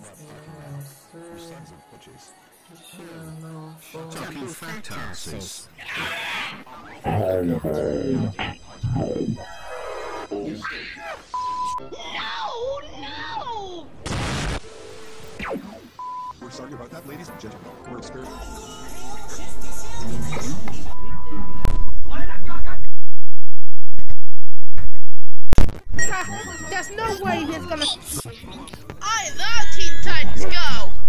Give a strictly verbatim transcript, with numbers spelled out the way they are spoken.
Talking fat asses. No, no! We're sorry about that, ladies and gentlemen. We're experiencing. There's no way he's gonna. I love Teen Titans Go!